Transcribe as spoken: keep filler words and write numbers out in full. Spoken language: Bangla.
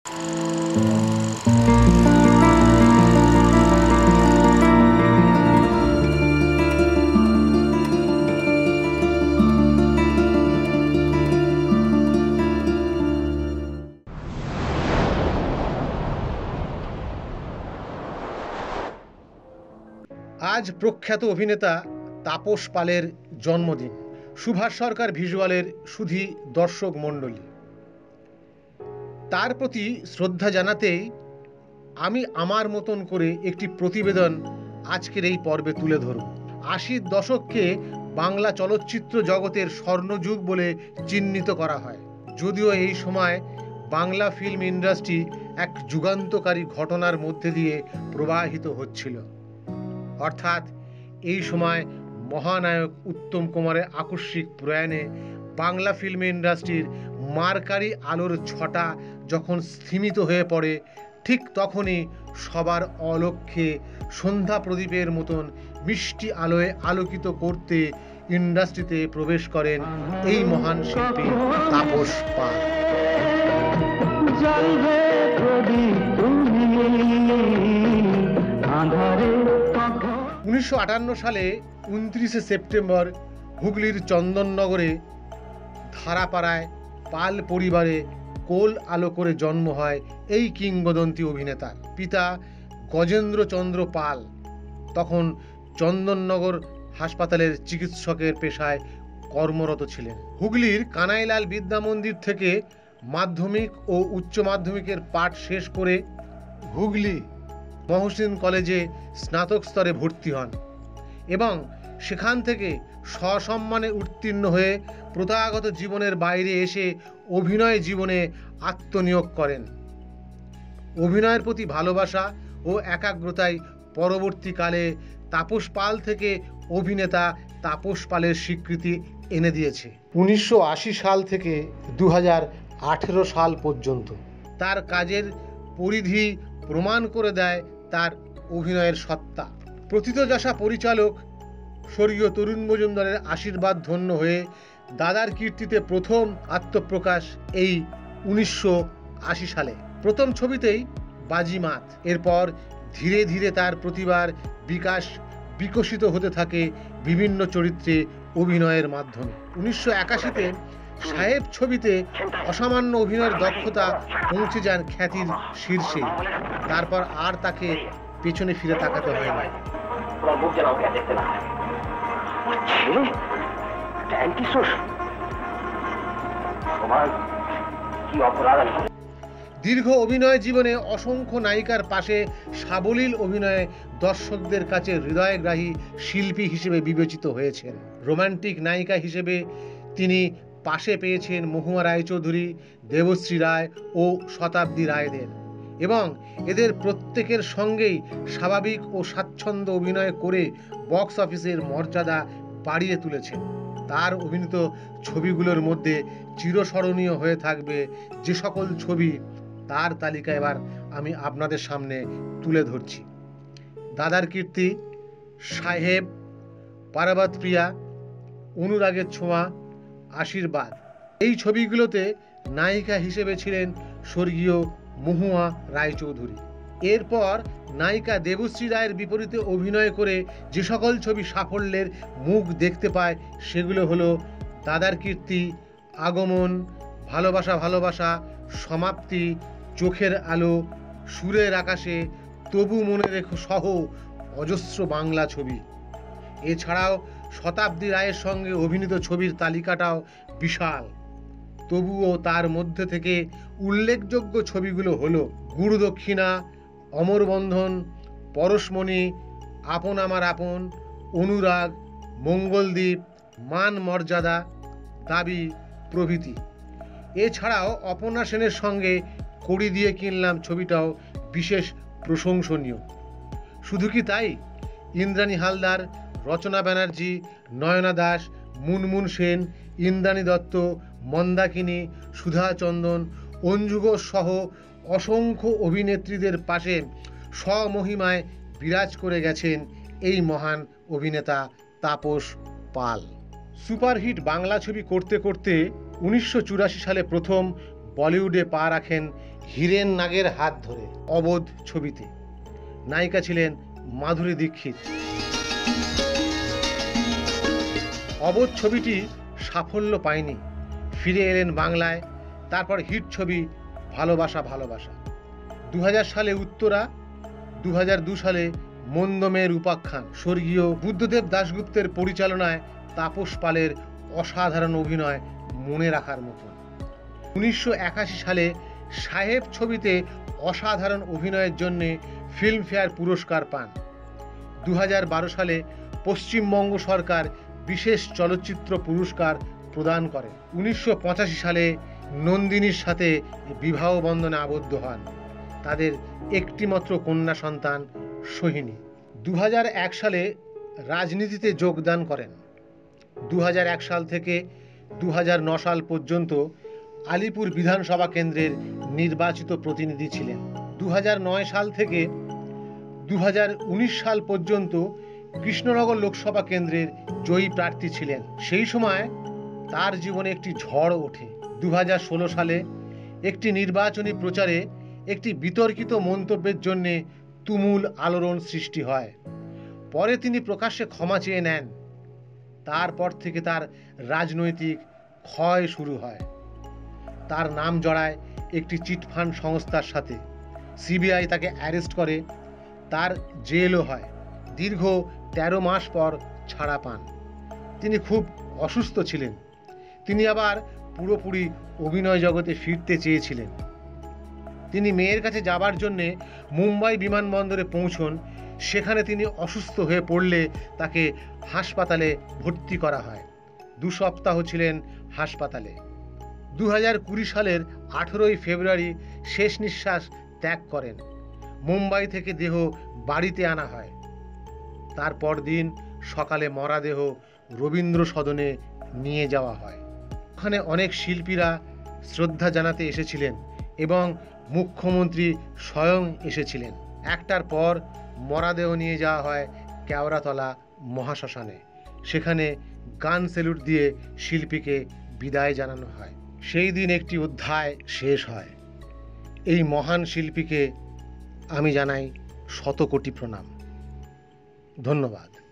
আজ প্রখ্যাত অভিনেতা তাপস পালের জন্মদিন। সুভাষ সরকার ভিজুয়ালের সুধী দর্শক মণ্ডলী, তার প্রতি শ্রদ্ধা জানাতেই আমি আমার মতন করে একটি প্রতিবেদন আজকের এই পর্বে তুলে ধরব। আশির দশককে বাংলা চলচ্চিত্র জগতের স্বর্ণযুগ বলে চিহ্নিত করা হয়, যদিও এই সময় বাংলা ফিল্ম ইন্ডাস্ট্রি এক যুগান্তকারী ঘটনার মধ্যে দিয়ে প্রবাহিত হচ্ছিল। অর্থাৎ এই সময় মহানায়ক উত্তম কুমারের আকস্মিক প্রয়াণে বাংলা ফিল্ম ইন্ডাস্ট্রির মার্কারি আলোর ছটা যখন স্থিমিত হয়ে পড়ে, ঠিক তখনই সবার অলক্ষ্যে সন্ধ্যা প্রদীপের মতন মিষ্টি আলোয় আলোকিত করতে ইন্ডাস্ট্রিতে প্রবেশ করেন এই মহান শিল্পী তাপস পাল। উনিশশো আটান্ন সালে উনত্রিশে সেপ্টেম্বর হুগলির চন্দননগরে ধারাপাড়ায় পাল পরিবারে কোল আলো করে জন্ম হয় এই কিংবদন্তি অভিনেতার। পিতা গজেন্দ্র চন্দ্র পাল তখন চন্দননগর হাসপাতালের চিকিৎসকের পেশায় কর্মরত ছিলেন। হুগলির কানাইলাল বিদ্যা মন্দির থেকে মাধ্যমিক ও উচ্চ মাধ্যমিকের পাঠ শেষ করে হুগলি মহসিন কলেজে স্নাতক স্তরে ভর্তি হন এবং সেখান থেকে সসম্মানে উত্তীর্ণ হয়ে প্রথাগত জীবনের বাইরে এসে অভিনয় জীবনে আত্মনিয়োগ করেন। অভিনয়ের প্রতি ভালোবাসা ও একাগ্রতায় পরবর্তীকালে তাপস পাল থেকে অভিনেতা তাপস পালের স্বীকৃতি এনে দিয়েছে। উনিশশো আশি সাল থেকে দু হাজার আঠেরো সাল পর্যন্ত তার কাজের পরিধি প্রমাণ করে দেয় তার অভিনয়ের সত্তা। প্রথিতযশা পরিচালক স্বর্গীয় তরুণ মজুমদারের আশীর্বাদ ধন্য হয়ে দাদার কীর্তিতে প্রথম আত্মপ্রকাশ এই উনিশশো আশি সালে। প্রথম ছবিতেই বাজিমাত। এরপর ধীরে ধীরে তার প্রতিভার বিকাশ বিকশিত হতে থাকে বিভিন্ন চরিত্রে অভিনয়ের মাধ্যমে। উনিশশো একাশিতে সাহেব ছবিতে অসামান্য অভিনয়ের দক্ষতা পৌঁছে যান খ্যাতির শীর্ষে। তারপর আর তাকে পেছনে ফিরে তাকাতে হয় না। দীর্ঘ অভিনয় জীবনে অসংখ্য নায়িকার পাশে সাবলীল অভিনয়ে দর্শকদের কাছে হৃদয়গ্রাহী শিল্পী হিসেবে বিবেচিত হয়েছেন। রোমান্টিক নায়িকা হিসেবে তিনি পাশে পেয়েছেন মহুয়া রায় চৌধুরী, দেবশ্রী রায় ও শতাব্দী রায়দের, এবং এদের প্রত্যেকের সঙ্গেই স্বাভাবিক ও স্বাচ্ছন্দ্য অভিনয় করে বক্স অফিসের মর্যাদা বাড়িয়ে তুলেছেন। তার অভিনীত ছবিগুলোর মধ্যে চিরস্মরণীয় হয়ে থাকবে যে সকল ছবি, তার তালিকা এবার আমি আপনাদের সামনে তুলে ধরছি। দাদার কীর্তি, সাহেব, পারাবাত প্রিয়া, অনুরাগের ছোঁয়া, আশীর্বাদ। এই ছবিগুলোতে নায়িকা হিসেবে ছিলেন স্বর্গীয় মহুয়া রায় চৌধুরী। এরপর নায়িকা দেবশ্রী রায়ের বিপরীতে অভিনয় করে যে সকল ছবি সাফল্যের মুখ দেখতে পায় সেগুলো হলো দাদার কীর্তি, আগমন, ভালোবাসা ভালোবাসা, সমাপ্তি, চোখের আলো, সুরের আকাশে, তবু মনে রেখো সহ অজস্র বাংলা ছবি। এছাড়াও শতাব্দী রায়ের সঙ্গে অভিনীত ছবির তালিকাটাও বিশাল। তবুও তার মধ্যে থেকে উল্লেখযোগ্য ছবিগুলো হলো গুরুদক্ষিণা, অমরবন্ধন, পরশমণি, আপন আমার আপন, অনুরাগ, মঙ্গলদ্বীপ, মান মর্যাদা, দাবি প্রভৃতি। এছাড়াও অপর্ণা সেনের সঙ্গে কড়ি দিয়ে কিনলাম ছবিটাও বিশেষ প্রশংসনীয়। শুধু কি তাই, ইন্দ্রাণী হালদার, রচনা ব্যানার্জি, নয়না দাস, মুনমুন সেন, ইন্দ্রাণী দত্ত, মন্দাকিনী, সুধা চন্দন, অঞ্জু ঘোষ সহ অসংখ্য অভিনেত্রীদের পাশে স্বমহিমায় বিরাজ করে গেছেন এই মহান অভিনেতা তাপস পাল। সুপারহিট বাংলা ছবি করতে করতে উনিশশো চুরাশি সালে প্রথম বলিউডে পা রাখেন হীরেন নাগের হাত ধরে, অবোধ ছবিতে। নায়িকা ছিলেন মাধুরী দীক্ষিত। অবোধ ছবিটি সাফল্য পায়নি, ফিরে এলেন বাংলায়। তারপর হিট ছবি ভালোবাসা ভালোবাসা। দু হাজার সালে উত্তরা, দু হাজার দু সালে মন্দমের উপাখ্যান। স্বর্গীয় বুদ্ধদেব দাশগুপ্তের পরিচালনায় তাপস পালের অসাধারণ অভিনয় মনে রাখার মতন। উনিশশো একাশি সালে সাহেব ছবিতে অসাধারণ অভিনয়ের জন্য ফিল্মফেয়ার পুরস্কার পান। দু হাজার বারো সালে পশ্চিমবঙ্গ সরকার বিশেষ চলচ্চিত্র পুরস্কার প্রদান করে। উনিশশো পঁচাশি সালে নন্দিনীর সাথে বিবাহ বন্ধনে আবদ্ধ হন। তাদের একটিমাত্র কন্যা সন্তান সোহিনী। দু হাজার এক সালে রাজনীতিতে যোগদান করেন। দু হাজার এক সাল থেকে দু হাজার নয় সাল পর্যন্ত আলিপুর বিধানসভা কেন্দ্রের নির্বাচিত প্রতিনিধি ছিলেন। দু হাজার নয় সাল থেকে দু হাজার উনিশ সাল পর্যন্ত কৃষ্ণনগর লোকসভা কেন্দ্রের জয়ী প্রার্থী ছিলেন। সেই সময় তার জীবনে একটি ঝড় ওঠে। দু হাজার ষোলো সালে একটি নির্বাচনী প্রচারে একটি বিতর্কিত মন্তব্যের জন্য তুমুল আলোড়ন সৃষ্টি হয়। পরে তিনি প্রকাশ্যে ক্ষমা চেয়ে নেন। তারপর থেকে তার রাজনৈতিক ক্ষয় শুরু হয়। তার নাম জড়ায় একটি চিটফান্ড সংস্থার সাথে। সিবিআই তাকে অ্যারেস্ট করে, তার জেলও হয়। দীর্ঘ তেরো মাস পর ছাড়া পান। তিনি খুব অসুস্থ ছিলেন। তিনি আবার পুরোপুরি অভিনয় জগতে ফিরতে চেয়েছিলেন। তিনি মেয়ের কাছে যাবার জন্যে মুম্বাই বিমানবন্দরে পৌঁছন। সেখানে তিনি অসুস্থ হয়ে পড়লে তাকে হাসপাতালে ভর্তি করা হয়। দু সপ্তাহ ছিলেন হাসপাতালে। দু হাজার কুড়ি সালের আঠেরোই ফেব্রুয়ারি শেষ নিঃশ্বাস ত্যাগ করেন। মুম্বাই থেকে দেহ বাড়িতে আনা হয়। তারপর দিন সকালে মরাদেহ রবীন্দ্র সদনে নিয়ে যাওয়া হয়। ওখানে অনেক শিল্পীরা শ্রদ্ধা জানাতে এসেছিলেন এবং মুখ্যমন্ত্রী স্বয়ং এসেছিলেন। একটার পর মরাদেহ নিয়ে যাওয়া হয় কেওড়াতলা মহাশ্মশানে। সেখানে গান স্যালুট দিয়ে শিল্পীকে বিদায় জানানো হয়। সেই দিন একটি অধ্যায় শেষ হয়। এই মহান শিল্পীকে আমি জানাই শত কোটি প্রণাম। ধন্যবাদ।